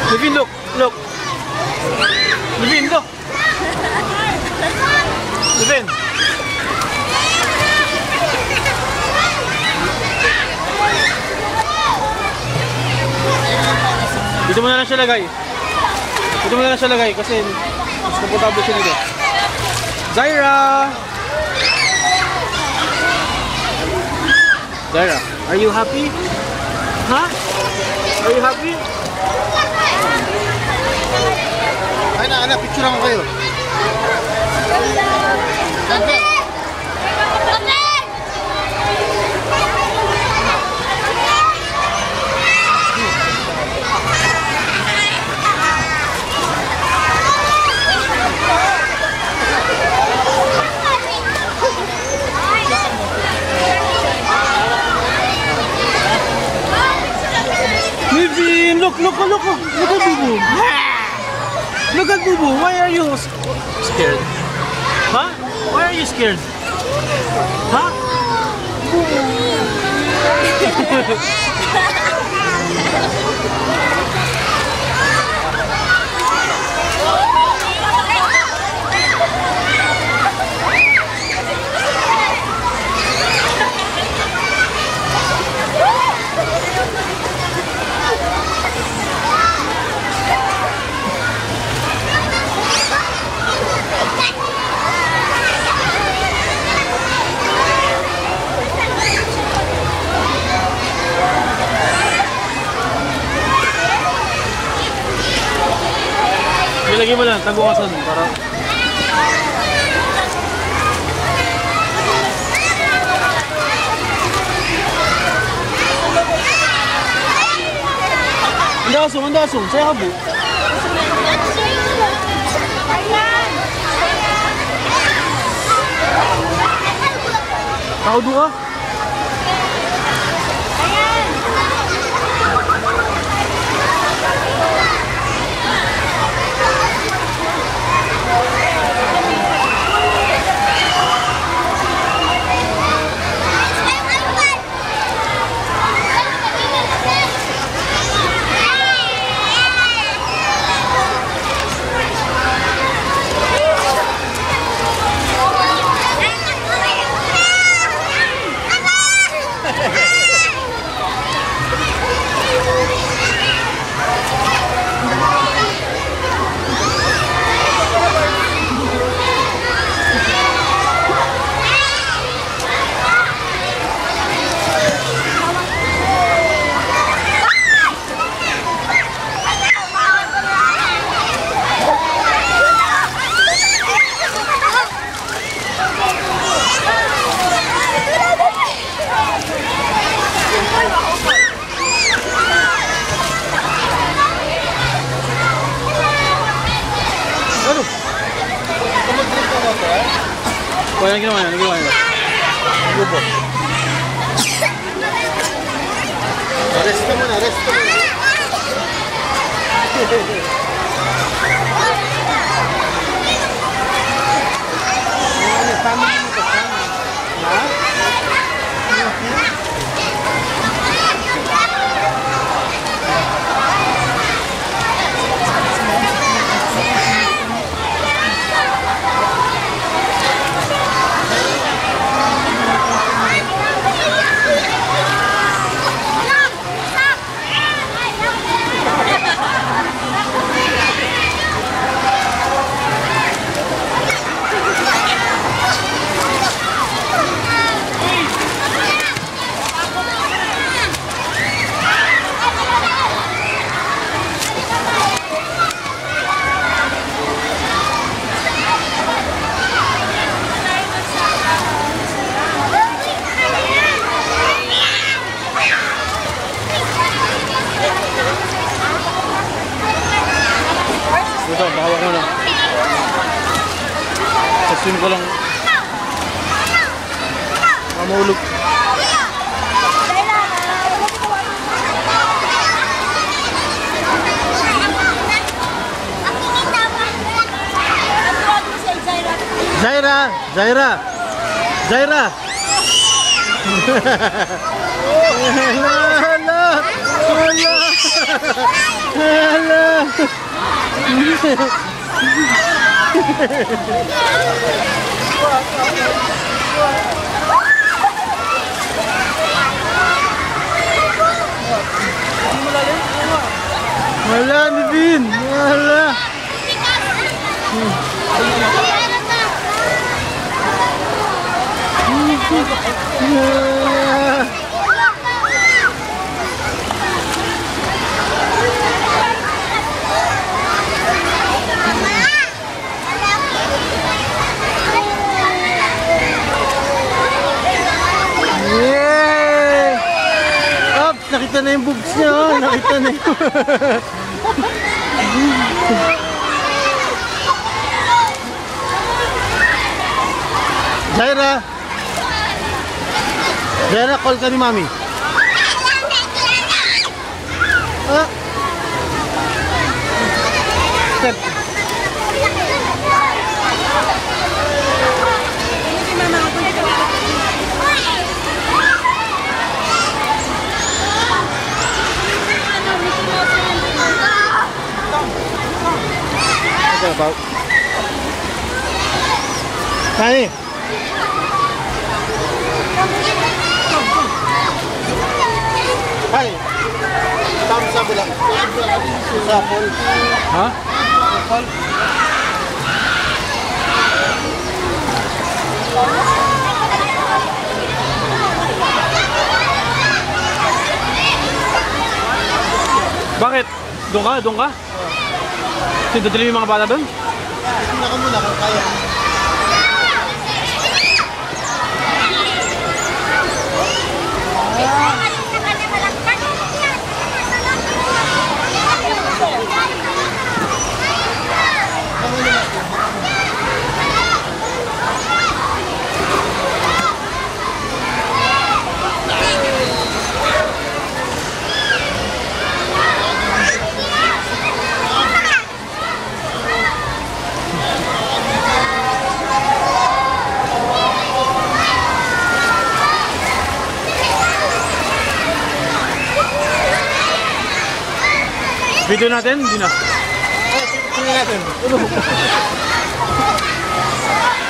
Levin, look. Look. Levin, look. Levin. Dito mo na lang siya lagay. Dito mo na lang siya lagay kasi mas komportable siya dito. Zaira! Zaira, are you happy? Huh? Are you happy? Ay na, anak, picture ako kayo. Look at Bubu. Look at Bubu. Why are you scared? Huh? Why are you scared? Huh? Lagyan mo lang, tagukasan para Andasong, saya ka bu. Tahu dua? Wala na ginawa yan. Gubo. Rest ka muna. Ito, bawa ko na. Sasin ko lang. Mamulog. Zaira. Hala. Hala. Wala, Nivin. Wala. Yay! Up, nakita na yung boobs niya, oh. Nakita na yung... Jaira! Jaira, call ka ni Mami. Ah. Step. What's about? Honey. Hi. Thumbs up lang. Sa Apple. Ha? Apple. Bakit? Doon ka? Doon ka? Dadali yung mga bata doon? Tingnan ka muna kung kaya. Video natin? Hindi na. Tingnan natin.